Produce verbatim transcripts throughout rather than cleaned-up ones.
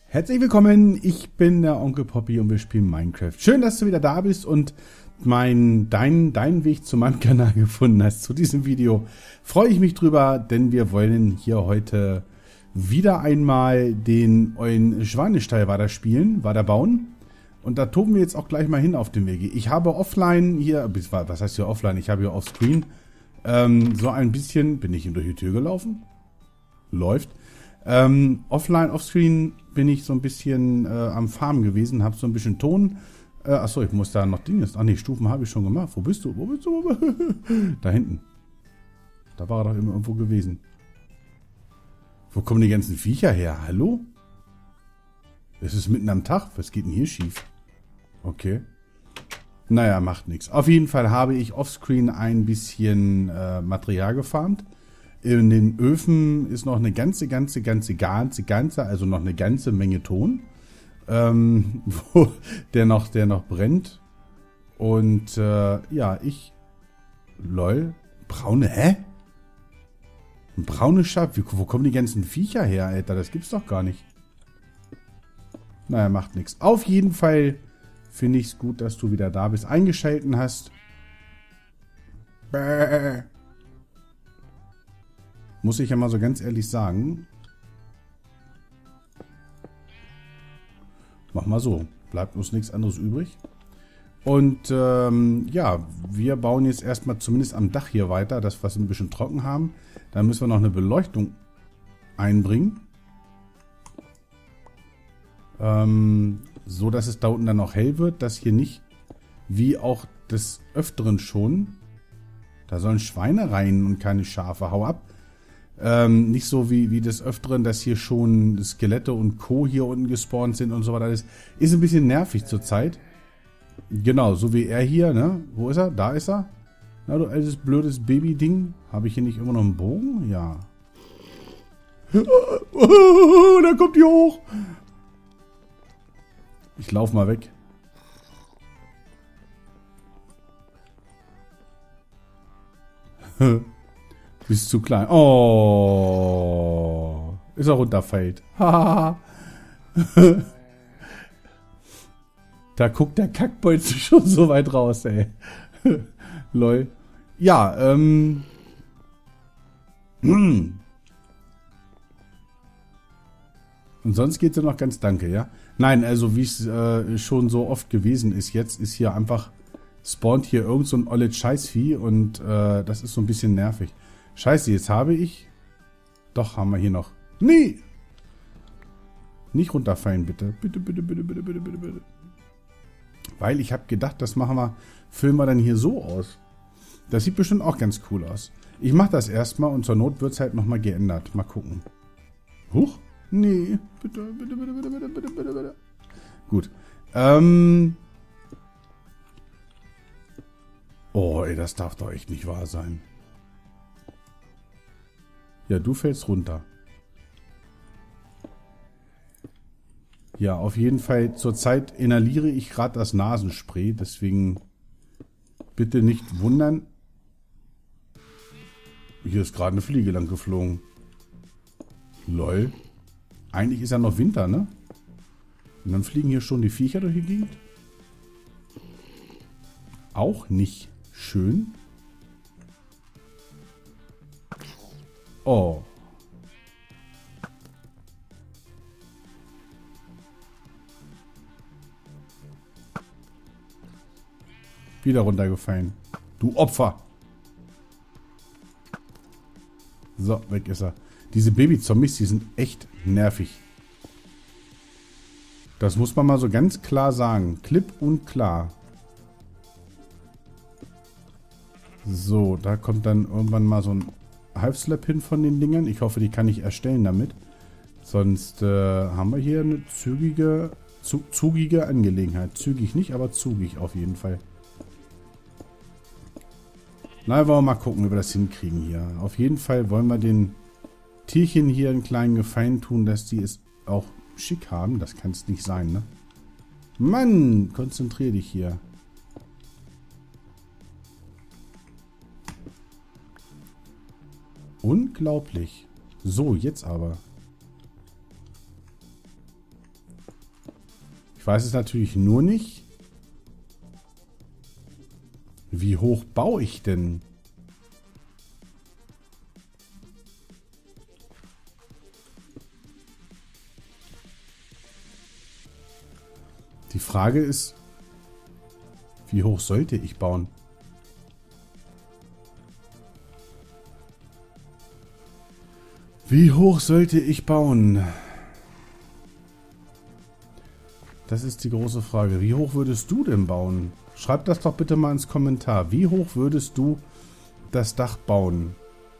Herzlich willkommen, ich bin der Onkel Poppy und wir spielen Minecraft. Schön, dass du wieder da bist und mein, dein, deinen Weg zu meinem Kanal gefunden hast, zu diesem Video. Freue ich mich drüber, denn wir wollen hier heute wieder einmal den euren Schweinestall weiter spielen, weiter bauen. Und da toben wir jetzt auch gleich mal hin auf dem Wege. Ich habe offline hier, was heißt hier offline, ich habe hier offscreen, ähm, so ein bisschen, bin ich ihm durch die Tür gelaufen? Läuft. Ähm, offline, offscreen bin ich so ein bisschen äh, am Farmen gewesen, habe so ein bisschen Ton. Äh, achso, ich muss da noch Dinge. Ach nee, Stufen habe ich schon gemacht. Wo bist du? Wo bist du? Da hinten. Da war er doch immer irgendwo gewesen. Wo kommen die ganzen Viecher her? Hallo? Es ist mitten am Tag. Was geht denn hier schief? Okay. Naja, macht nichts. Auf jeden Fall habe ich offscreen ein bisschen äh, Material gefarmt. In den Öfen ist noch eine ganze, ganze, ganze, ganze, ganze, also noch eine ganze Menge Ton, ähm, wo der noch, der noch brennt. Und äh, ja, ich, lol, braune, hä? Ein braunes Schaf, wie, wo kommen die ganzen Viecher her, Alter? Das gibt's doch gar nicht. Naja, macht nichts. Auf jeden Fall finde ich es gut, dass du wieder da bist, eingeschalten hast. Bäh. Muss ich ja mal so ganz ehrlich sagen. Mach mal so. Bleibt uns nichts anderes übrig. Und ähm, ja, wir bauen jetzt erstmal zumindest am Dach hier weiter, das was wir ein bisschen trocken haben. Da müssen wir noch eine Beleuchtung einbringen. Ähm, so, dass es da unten dann noch hell wird, dass hier nicht, wie auch des Öfteren schon, da sollen Schweine rein und keine Schafe. Hau ab. Ähm, nicht so wie, wie des Öfteren, dass hier schon Skelette und Co. hier unten gespawnt sind und so weiter. Das ist ein bisschen nervig zurzeit. Genau, so wie er hier, ne? Wo ist er? Da ist er. Na, du altes, blödes Baby-Ding. Habe ich hier nicht immer noch einen Bogen? Ja. Oh, da kommt die hoch. Ich lauf mal weg. Bist zu klein. Oh. Ist er runterfällt. Da guckt der Kackbolzen schon so weit raus, ey. Lol. Ja, ähm. Und sonst geht's ja noch ganz danke, ja? Nein, also wie es äh, schon so oft gewesen ist, jetzt ist hier einfach, spawnt hier irgend so ein olles Scheißvieh und äh, das ist so ein bisschen nervig. Scheiße, jetzt habe ich... Doch, haben wir hier noch... Nee! Nicht runterfallen, bitte. Bitte, bitte, bitte, bitte, bitte, bitte, bitte. Weil ich habe gedacht, das machen wir, füllen wir dann hier so aus. Das sieht bestimmt auch ganz cool aus. Ich mache das erstmal und zur Not wird es halt nochmal geändert. Mal gucken. Huch? Nee. Bitte, bitte, bitte, bitte, bitte, bitte, bitte, bitte. Gut. Ähm... Oh, ey, das darf doch echt nicht wahr sein. Ja, du fällst runter. Ja, auf jeden Fall zurzeit inhaliere ich gerade das Nasenspray, deswegen bitte nicht wundern. Hier ist gerade eine Fliege lang geflogen. Lol. Eigentlich ist ja noch Winter, ne? Und dann fliegen hier schon die Viecher durch die Gegend. Auch nicht schön. Oh. Wieder runtergefallen. Du Opfer. So, weg ist er. Diese Baby-Zombies, die sind echt nervig. Das muss man mal so ganz klar sagen. Klipp und klar. So, da kommt dann irgendwann mal so ein Half-Slap hin von den Dingern. Ich hoffe, die kann ich erstellen damit. Sonst äh, haben wir hier eine zügige, zu, zugige Angelegenheit. Zügig nicht, aber zugig auf jeden Fall. Na, wollen wir mal gucken, wie wir das hinkriegen hier. Auf jeden Fall wollen wir den Tierchen hier einen kleinen Gefallen tun, dass die es auch schick haben. Das kann es nicht sein, ne? Mann, konzentrier dich hier. Unglaublich. So, jetzt aber. weiß es natürlich nur nicht. Wie hoch baue ich denn? Die Frage ist, wie hoch sollte ich bauen? Wie hoch sollte ich bauen? Das ist die große Frage. Wie hoch würdest du denn bauen? Schreib das doch bitte mal ins Kommentar. Wie hoch würdest du das Dach bauen?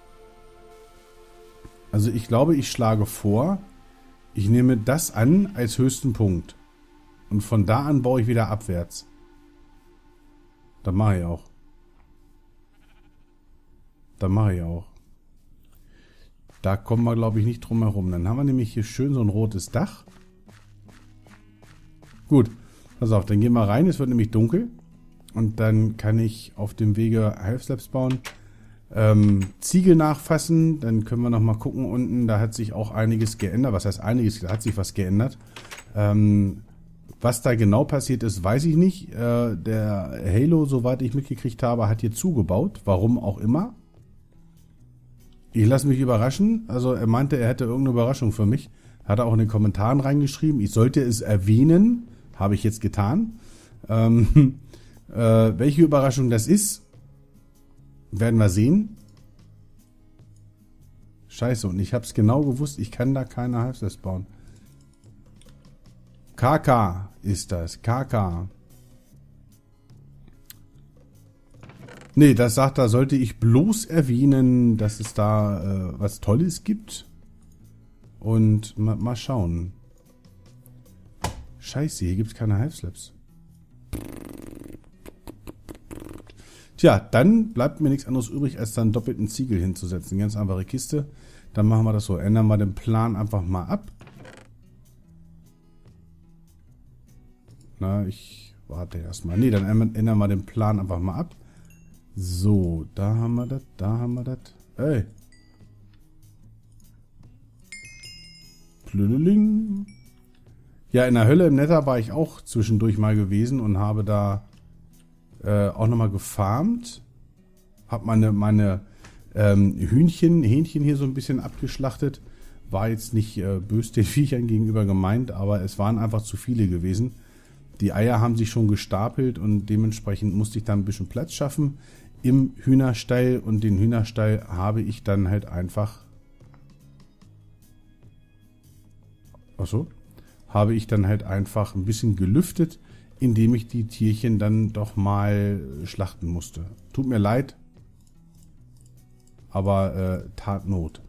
Also ich glaube, ich schlage vor, ich nehme das an als höchsten Punkt. Und von da an baue ich wieder abwärts. Das mache ich auch. Das mache ich auch. Da kommen wir, glaube ich, nicht drum herum. Dann haben wir nämlich hier schön so ein rotes Dach. Gut, pass auf, dann gehen wir rein. Es wird nämlich dunkel. Und dann kann ich auf dem Wege Half-Slabs bauen. Ähm, Ziegel nachfassen. Dann können wir nochmal gucken unten. Da hat sich auch einiges geändert. Was heißt einiges? Da hat sich was geändert. Ähm... Was da genau passiert ist, weiß ich nicht. Äh, der Halo, soweit ich mitgekriegt habe, hat hier zugebaut. Warum auch immer. Ich lasse mich überraschen. Also er meinte, er hätte irgendeine Überraschung für mich. Hat er auch in den Kommentaren reingeschrieben. Ich sollte es erwähnen. Habe ich jetzt getan. Ähm, äh, welche Überraschung das ist, werden wir sehen. Scheiße, und ich habe es genau gewusst. Ich kann da keine Half-Slabs bauen. K K ist das. K K. Nee, das sagt er, sollte ich bloß erwähnen, dass es da äh, was Tolles gibt. Und ma, mal schauen. Scheiße, hier gibt es keine Half-Slabs. Tja, dann bleibt mir nichts anderes übrig, als dann doppelten Ziegel hinzusetzen. Ganz einfache Kiste. Dann machen wir das so. Ändern wir den Plan einfach mal ab. Na, ich warte erstmal. Nee, dann ändern wir den Plan einfach mal ab. So, da haben wir das, da haben wir das. Ey. Plüdeling. Ja, in der Hölle im Nether war ich auch zwischendurch mal gewesen und habe da äh, auch nochmal gefarmt. Hab meine, meine ähm, Hühnchen, Hähnchen hier so ein bisschen abgeschlachtet. War jetzt nicht äh, bös den Viechern gegenüber gemeint, aber es waren einfach zu viele gewesen. Die Eier haben sich schon gestapelt und dementsprechend musste ich dann ein bisschen Platz schaffen im Hühnerstall. Und den Hühnerstall habe ich dann halt einfach... Achso. Habe ich dann halt einfach ein bisschen gelüftet, indem ich die Tierchen dann doch mal schlachten musste. Tut mir leid, aber äh, tat Not.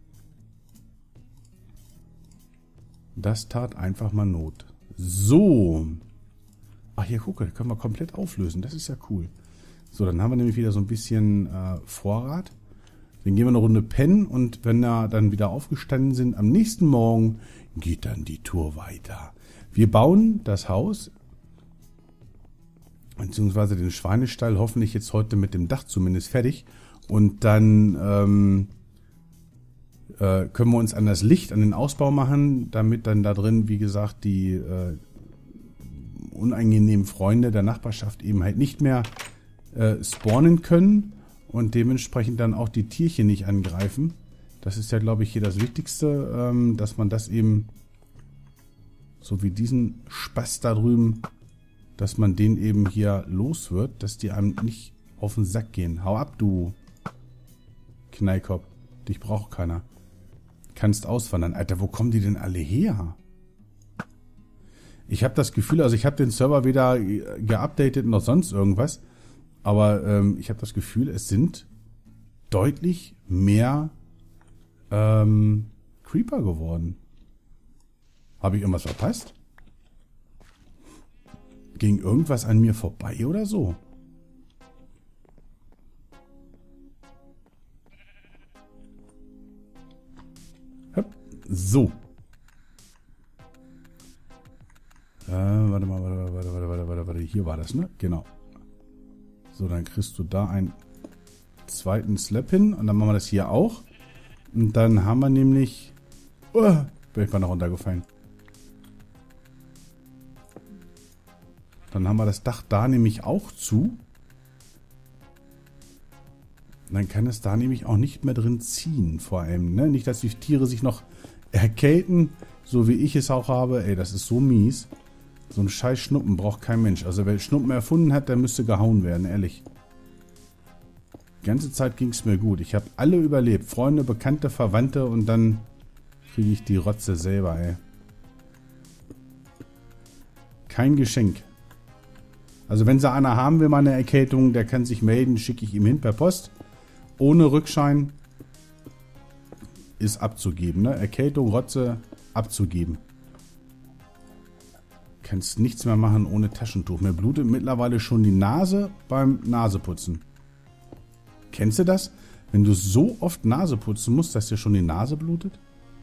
Das tat einfach mal Not. So. Ach, hier, gucke, können wir komplett auflösen. Das ist ja cool. So, dann haben wir nämlich wieder so ein bisschen äh, Vorrat. Dann gehen wir eine Runde pennen und wenn wir dann wieder aufgestanden sind, am nächsten Morgen geht dann die Tour weiter. Wir bauen das Haus, beziehungsweise den Schweinestall, hoffentlich jetzt heute mit dem Dach zumindest fertig. Und dann ähm, äh, können wir uns an das Licht, an den Ausbau machen, damit dann da drin, wie gesagt, die... Äh, unangenehmen Freunde der Nachbarschaft eben halt nicht mehr äh, spawnen können und dementsprechend dann auch die Tierchen nicht angreifen. Das ist ja, glaube ich, hier das Wichtigste, ähm, dass man das eben, so wie diesen Spaß da drüben, dass man den eben hier los wird, dass die einem nicht auf den Sack gehen. Hau ab, du Knallkopf. Dich braucht keiner. Kannst auswandern. Alter, wo kommen die denn alle her? Ich habe das Gefühl, also ich habe den Server weder geupdatet noch sonst irgendwas, aber ähm, ich habe das Gefühl, es sind deutlich mehr ähm, Creeper geworden. Habe ich irgendwas verpasst? Ging irgendwas an mir vorbei oder so? So. Äh, warte mal, warte, warte, warte, warte, warte, warte. Hier war das, ne? Genau. So, dann kriegst du da einen zweiten Slab hin. Und dann machen wir das hier auch. Und dann haben wir nämlich... Oh, bin ich mal noch runtergefallen. Dann haben wir das Dach da nämlich auch zu. Dann kann es da nämlich auch nicht mehr drin ziehen, vor allem. Ne? Nicht, dass die Tiere sich noch erkälten, so wie ich es auch habe. Ey, das ist so mies. So ein scheiß Schnuppen braucht kein Mensch. Also wer Schnuppen erfunden hat, der müsste gehauen werden, ehrlich. Die ganze Zeit ging es mir gut. Ich habe alle überlebt. Freunde, Bekannte, Verwandte und dann kriege ich die Rotze selber, ey. Kein Geschenk. Also wenn sie einer haben will, mal eine Erkältung, der kann sich melden, schicke ich ihm hin per Post. Ohne Rückschein ist abzugeben, ne? Erkältung, Rotze, abzugeben. Kannst nichts mehr machen ohne Taschentuch. Mir blutet mittlerweile schon die Nase beim Naseputzen. Kennst du das? Wenn du so oft Nase putzen musst, dass dir schon die Nase blutet?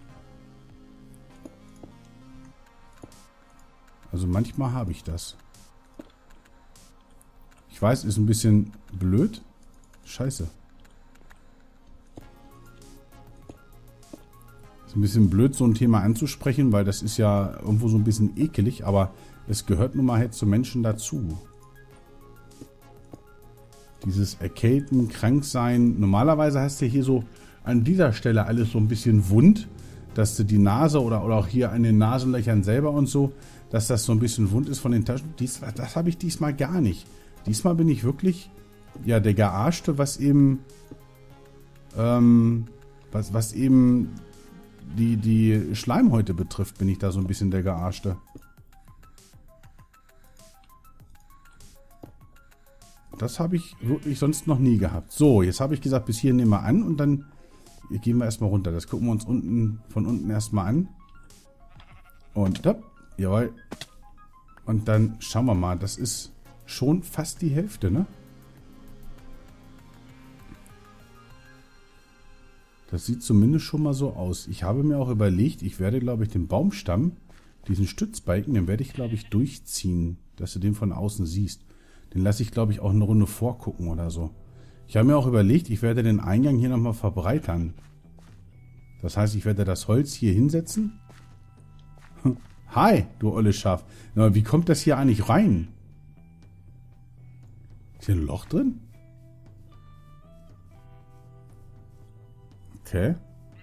Also manchmal habe ich das. Ich weiß, ist ein bisschen blöd. Scheiße. Ist ein bisschen blöd, so ein Thema anzusprechen, weil das ist ja irgendwo so ein bisschen ekelig, aber es gehört nun mal halt zu Menschen dazu. Dieses Erkälten, Kranksein. Normalerweise hast du hier so an dieser Stelle alles so ein bisschen wund, dass du die Nase oder, oder auch hier an den Nasenlöchern selber und so, dass das so ein bisschen wund ist von den Taschen. Dies, das habe ich diesmal gar nicht. Diesmal bin ich wirklich, ja, der Gearschte, was eben, ähm, was, was eben die, die Schleimhäute betrifft, bin ich da so ein bisschen der Gearschte. Das habe ich wirklich sonst noch nie gehabt. So, jetzt habe ich gesagt, bis hier nehmen wir an und dann gehen wir erstmal runter. Das gucken wir uns unten von unten erstmal an. Und da, jawohl. Und dann schauen wir mal, das ist schon fast die Hälfte, ne? Das sieht zumindest schon mal so aus. Ich habe mir auch überlegt, ich werde, glaube ich, den Baumstamm, diesen Stützbalken, den werde ich, glaube ich, durchziehen, dass du den von außen siehst. Den lasse ich, glaube ich, auch eine Runde vorgucken oder so. Ich habe mir auch überlegt, ich werde den Eingang hier nochmal verbreitern. Das heißt, ich werde das Holz hier hinsetzen. Hi, du olle Schaf. Na, wie kommt das hier eigentlich rein? Ist hier ein Loch drin? Okay.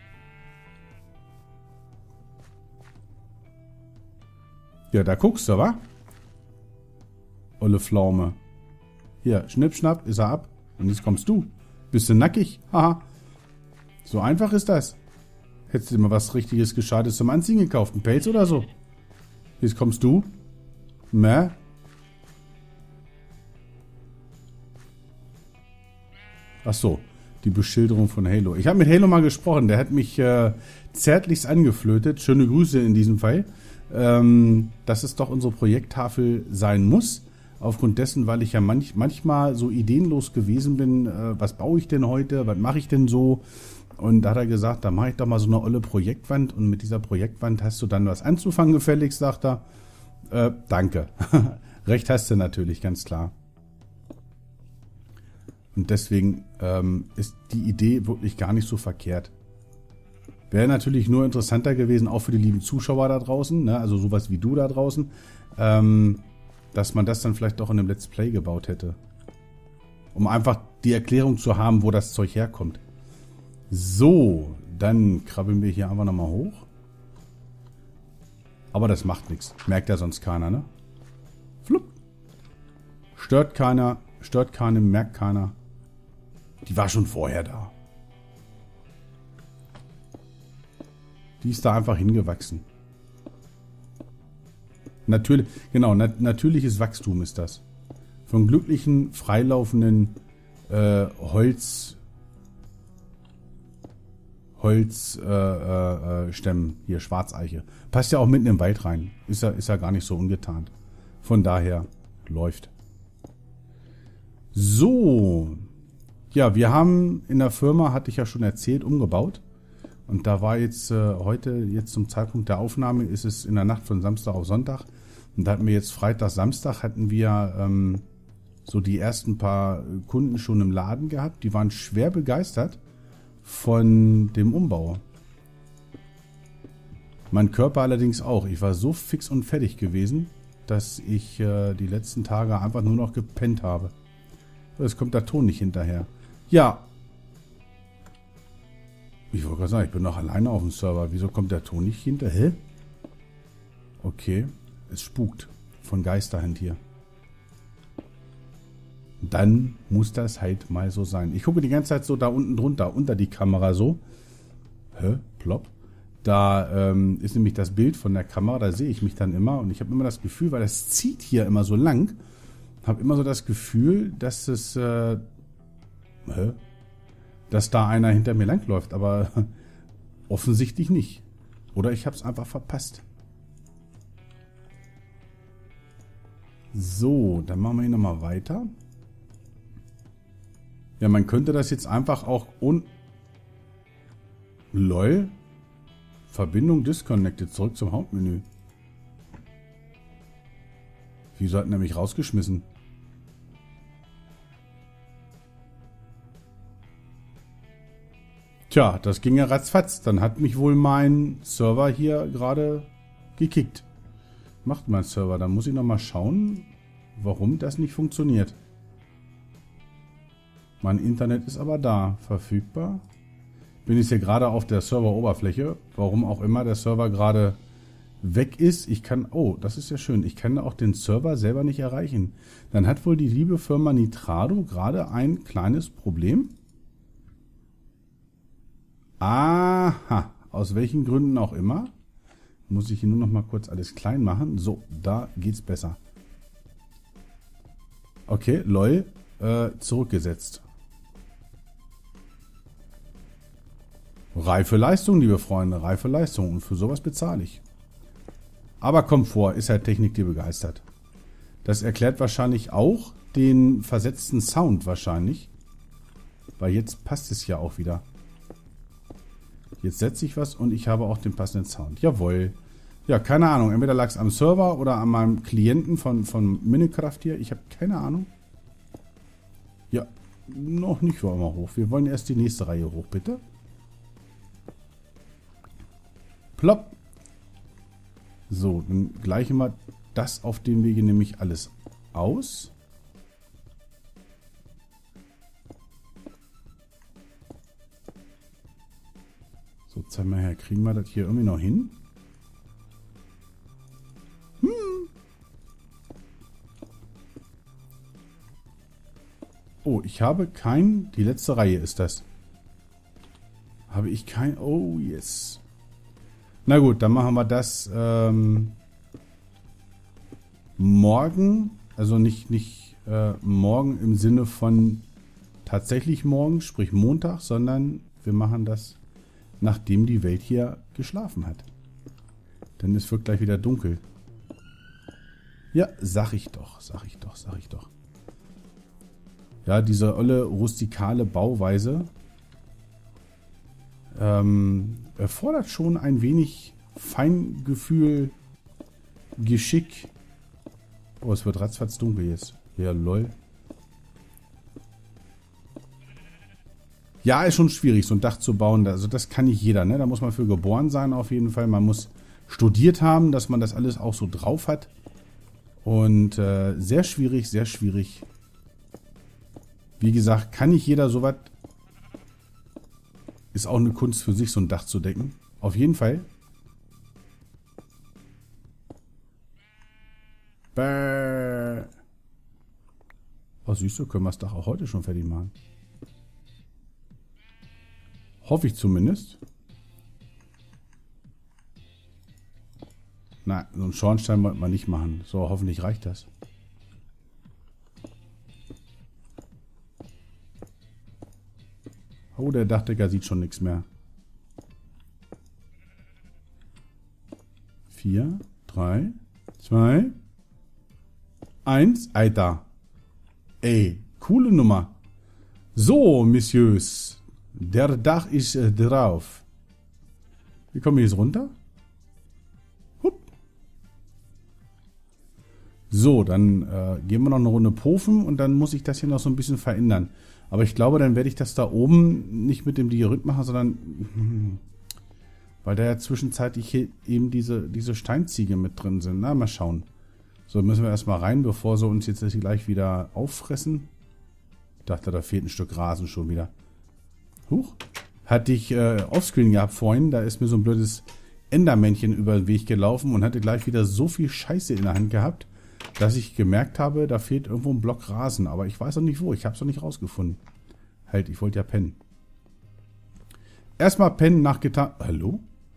Ja, da guckst du, wa? Olle Pflaume. Hier, schnipp, schnapp, ist er ab. Und jetzt kommst du. Bist du nackig? Haha. So einfach ist das. Hättest du dir mal was richtiges, Gescheites zum Anziehen gekauft? Ein Pelz oder so? Jetzt kommst du. Mäh. Ach so, die Beschilderung von Halo. Ich habe mit Halo mal gesprochen. Der hat mich äh, zärtlichst angeflötet. Schöne Grüße in diesem Fall. Ähm, dass es doch unsere Projekttafel sein muss. Aufgrund dessen, weil ich ja manch, manchmal so ideenlos gewesen bin, äh, was baue ich denn heute, was mache ich denn so? Und da hat er gesagt, da mache ich doch mal so eine olle Projektwand und mit dieser Projektwand hast du dann was anzufangen gefälligst, sagt er. Äh, danke. Recht hast du natürlich, ganz klar. Und deswegen ähm, ist die Idee wirklich gar nicht so verkehrt. Wäre natürlich nur interessanter gewesen, auch für die lieben Zuschauer da draußen, ne? Also sowas wie du da draußen, ähm, dass man das dann vielleicht doch in einem Let's Play gebaut hätte. Um einfach die Erklärung zu haben, wo das Zeug herkommt. So, dann krabbeln wir hier einfach nochmal hoch. Aber das macht nichts. Merkt ja sonst keiner, ne? Flupp. Stört keiner, stört keinen, merkt keiner. Die war schon vorher da. Die ist da einfach hingewachsen. Natürlich, genau, nat natürliches Wachstum ist das. Von glücklichen, freilaufenden äh, Holz Holzstämmen, äh, äh, Stämmen. Hier, Schwarzeiche. Passt ja auch mitten im Wald rein. Ist ja, ist ja gar nicht so ungetarnt. Von daher läuft. So. Ja, wir haben in der Firma, hatte ich ja schon erzählt, umgebaut. Und da war jetzt äh, heute, jetzt zum Zeitpunkt der Aufnahme, ist es in der Nacht von Samstag auf Sonntag. Und da hatten wir jetzt Freitag, Samstag, hatten wir ähm, so die ersten paar Kunden schon im Laden gehabt. Die waren schwer begeistert von dem Umbau. Mein Körper allerdings auch. Ich war so fix und fertig gewesen. dass ich äh, die letzten Tage einfach nur noch gepennt habe. Es kommt der Ton nicht hinterher. Ja. Ich wollte gerade sagen, ich bin noch alleine auf dem Server. Wieso kommt der Ton nicht hinterher? Hä? Okay. Es spukt. Von Geisterhand hier. Dann muss das halt mal so sein. Ich gucke die ganze Zeit so da unten drunter, unter die Kamera so. Hä? Plopp. Da ähm, ist nämlich das Bild von der Kamera, da sehe ich mich dann immer. Und ich habe immer das Gefühl, weil das zieht hier immer so lang, habe immer so das Gefühl, dass es, äh, hä? dass da einer hinter mir langläuft. Aber offensichtlich nicht. Oder ich habe es einfach verpasst. So, dann machen wir hier nochmal weiter. Ja, man könnte das jetzt einfach auch un... LOL. Verbindung disconnected. Zurück zum Hauptmenü. Wieso hat er mich rausgeschmissen? Tja, das ging ja ratzfatz. Dann hat mich wohl mein Server hier gerade gekickt. Macht mein Server. Dann muss ich nochmal schauen, warum das nicht funktioniert. Mein Internet ist aber da. Verfügbar. Bin ich hier gerade auf der Serveroberfläche. Warum auch immer der Server gerade weg ist. Ich kann... Oh, das ist ja schön. Ich kann auch den Server selber nicht erreichen. Dann hat wohl die liebe Firma Nitrado gerade ein kleines Problem. Aha. Aus welchen Gründen auch immer. Muss ich hier nur noch mal kurz alles klein machen. So, da geht's besser. Okay, lol. Äh, zurückgesetzt. Reife Leistung, liebe Freunde. Reife Leistung. Und für sowas bezahle ich. Aber Komfort ist halt Technik, die begeistert. Das erklärt wahrscheinlich auch den versetzten Sound wahrscheinlich. Weil jetzt passt es ja auch wieder. Jetzt setze ich was und ich habe auch den passenden Sound. Jawohl. Ja, keine Ahnung. Entweder lag es am Server oder an meinem Klienten von, von Minecraft hier. Ich habe keine Ahnung. Ja, noch nicht wollen wir hoch. Wir wollen erst die nächste Reihe hoch, bitte. Plopp. So, dann gleichen wir das auf dem Wege nämlich alles aus. So, zeig mal her. Kriegen wir das hier irgendwie noch hin? Hm. Oh, ich habe kein... Die letzte Reihe ist das. Habe ich kein... Oh, yes. Na gut, dann machen wir das ähm, morgen. Also nicht, nicht äh, morgen im Sinne von tatsächlich morgen, sprich Montag, sondern wir machen das, nachdem die Welt hier geschlafen hat. Denn es wird gleich wieder dunkel. Ja, sag ich doch, sag ich doch, sag ich doch. Ja, diese olle rustikale Bauweise ähm, erfordert schon ein wenig Feingefühl, Geschick. Oh, es wird ratzfatz dunkel jetzt. Ja, lol. Ja, ist schon schwierig, so ein Dach zu bauen. Also das kann nicht jeder, ne? Da muss man für geboren sein auf jeden Fall. Man muss studiert haben, dass man das alles auch so drauf hat. Und äh, sehr schwierig, sehr schwierig. Wie gesagt, kann nicht jeder so was. Ist auch eine Kunst für sich, so ein Dach zu decken. Auf jeden Fall. Bäh. Oh, siehst du, können wir das Dach auch heute schon fertig machen. Hoffe ich zumindest. Na, so einen Schornstein wollte man nicht machen. So, hoffentlich reicht das. Oh, der Dachdecker sieht schon nichts mehr. Vier, drei, zwei, eins. Alter. Ey, coole Nummer. So, Messieurs. Der Dach ist äh, drauf. Wie kommen wir jetzt runter? Hup. So, dann äh, gehen wir noch eine Runde Pofen und dann muss ich das hier noch so ein bisschen verändern. Aber ich glaube, dann werde ich das da oben nicht mit dem Diorit machen, sondern hm, weil da ja zwischenzeitlich hier eben diese, diese Steinziege mit drin sind. Na, mal schauen. So, müssen wir erstmal rein, bevor sie uns jetzt gleich wieder auffressen. Ich dachte, da fehlt ein Stück Rasen schon wieder. Huch. Hatte ich äh, offscreen gehabt vorhin. Da ist mir so ein blödes Endermännchen über den Weg gelaufen und hatte gleich wieder so viel Scheiße in der Hand gehabt, dass ich gemerkt habe, da fehlt irgendwo ein Block Rasen. Aber ich weiß noch nicht wo. Ich habe es noch nicht rausgefunden. Halt, ich wollte ja pennen. Erstmal pennen nachgetan. Hallo?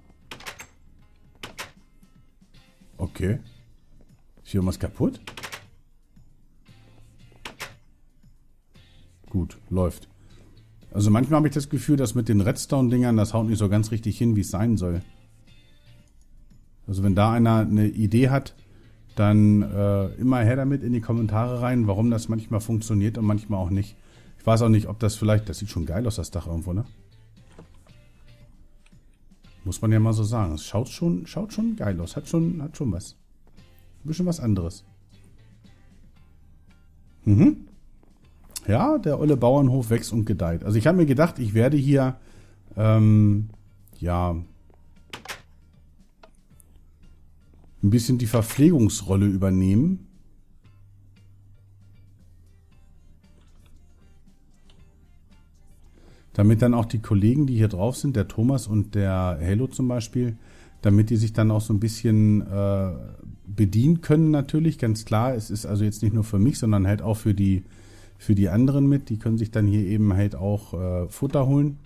Okay. Ist hier irgendwas kaputt? Gut, läuft. Also manchmal habe ich das Gefühl, dass mit den Redstone-Dingern das haut nicht so ganz richtig hin, wie es sein soll. Also wenn da einer eine Idee hat, dann äh, immer her damit in die Kommentare rein, warum das manchmal funktioniert und manchmal auch nicht. Ich weiß auch nicht, ob das vielleicht... Das sieht schon geil aus, das Dach irgendwo, ne? Muss man ja mal so sagen. Es schaut schon, schaut schon geil aus. Hat schon, hat schon was. Ein bisschen was anderes. Mhm. Ja, der olle Bauernhof wächst und gedeiht. Also ich habe mir gedacht, ich werde hier ähm, ja ein bisschen die Verpflegungsrolle übernehmen. Damit dann auch die Kollegen, die hier drauf sind, der Thomas und der Halo zum Beispiel, damit die sich dann auch so ein bisschen äh, bedienen können natürlich, ganz klar. Es ist also jetzt nicht nur für mich, sondern halt auch für die, für die anderen mit. Die können sich dann hier eben halt auch äh, Futter holen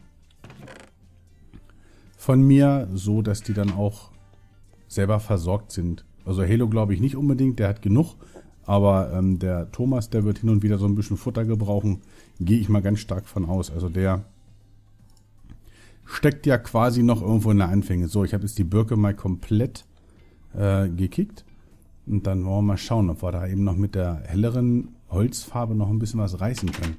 von mir, so dass die dann auch selber versorgt sind. Also Halo glaube ich nicht unbedingt, der hat genug. Aber ähm, der Thomas, der wird hin und wieder so ein bisschen Futter gebrauchen. Gehe ich mal ganz stark von aus. Also der steckt ja quasi noch irgendwo in der Anfänge. So, ich habe jetzt die Birke mal komplett äh, gekickt. Und dann wollen wir mal schauen, ob wir da eben noch mit der helleren Holzfarbe noch ein bisschen was reißen können.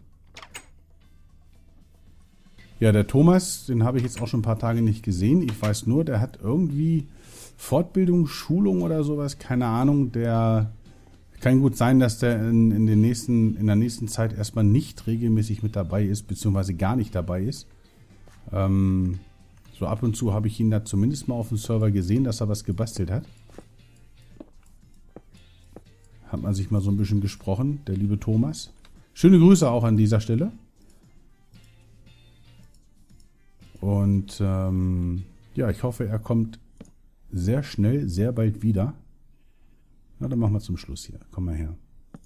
Ja, der Thomas, den habe ich jetzt auch schon ein paar Tage nicht gesehen. Ich weiß nur, der hat irgendwie Fortbildung, Schulung oder sowas. Keine Ahnung, der... Kann gut sein, dass der in, in, den nächsten, in der nächsten Zeit erstmal nicht regelmäßig mit dabei ist, beziehungsweise gar nicht dabei ist. Ähm, so ab und zu habe ich ihn da zumindest mal auf dem Server gesehen, dass er was gebastelt hat. Hat man sich mal so ein bisschen gesprochen, der liebe Thomas. Schöne Grüße auch an dieser Stelle. Und ähm, ja, ich hoffe, er kommt sehr schnell, sehr bald wieder. Na, dann machen wir zum Schluss hier. Komm mal her.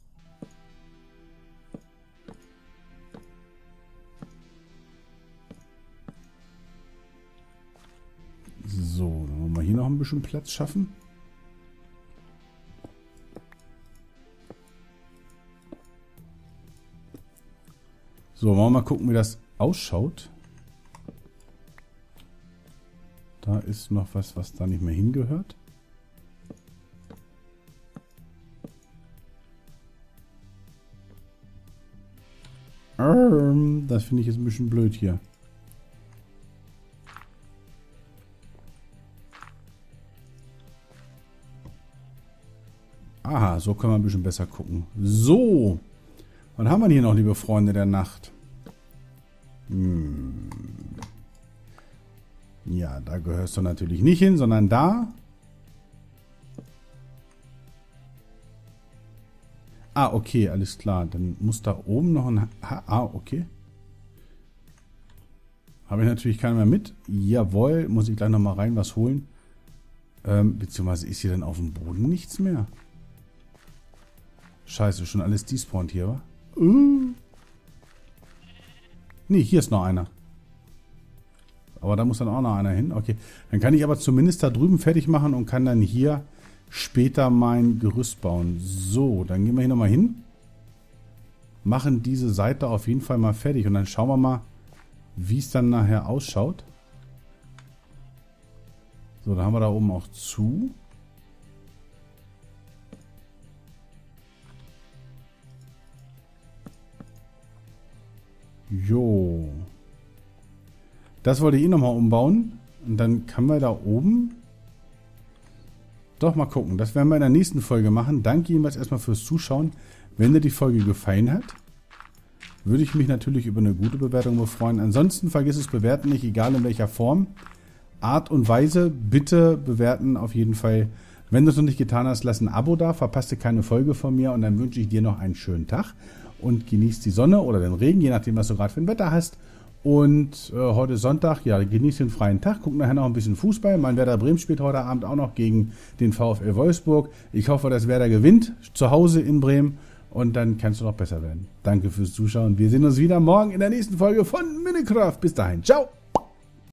So, dann wollen wir hier noch ein bisschen Platz schaffen. So, wollen wir mal gucken, wie das ausschaut. Da ist noch was, was da nicht mehr hingehört. Das finde ich jetzt ein bisschen blöd hier. Aha, so können wir ein bisschen besser gucken. So. Was haben wir hier noch, liebe Freunde der Nacht? Hm. Ja, da gehörst du natürlich nicht hin, sondern da. Ah, okay, alles klar. Dann muss da oben noch ein... Ha ah, okay. Habe ich natürlich keinen mehr mit. Jawohl, muss ich gleich nochmal rein was holen. Ähm, beziehungsweise ist hier dann auf dem Boden nichts mehr. Scheiße, schon alles despawned hier, wa? Uh. Nee, hier ist noch einer. Aber da muss dann auch noch einer hin. Okay, dann kann ich aber zumindest da drüben fertig machen und kann dann hier später mein Gerüst bauen. So, dann gehen wir hier nochmal hin. Machen diese Seite auf jeden Fall mal fertig. Und dann schauen wir mal, wie es dann nachher ausschaut. So, dann haben wir da oben auch zu. Jo. Das wollte ich eh nochmal umbauen. Und dann kann man da oben... Doch, mal gucken. Das werden wir in der nächsten Folge machen. Danke jedenfalls erstmal fürs Zuschauen. Wenn dir die Folge gefallen hat, würde ich mich natürlich über eine gute Bewertung freuen. Ansonsten vergiss es bewerten nicht, egal in welcher Form. Art und Weise, bitte bewerten auf jeden Fall. Wenn du es noch nicht getan hast, lass ein Abo da, verpasst dir keine Folge von mir und dann wünsche ich dir noch einen schönen Tag und genießt die Sonne oder den Regen, je nachdem, was du gerade für ein Wetter hast. Und äh, heute ist Sonntag, ja, genießt den freien Tag, guck nachher noch ein bisschen Fußball. Mein Werder Bremen spielt heute Abend auch noch gegen den VfL Wolfsburg. Ich hoffe, dass Werder gewinnt, zu Hause in Bremen. Und dann kannst du noch besser werden. Danke fürs Zuschauen. Wir sehen uns wieder morgen in der nächsten Folge von Minecraft. Bis dahin. Ciao.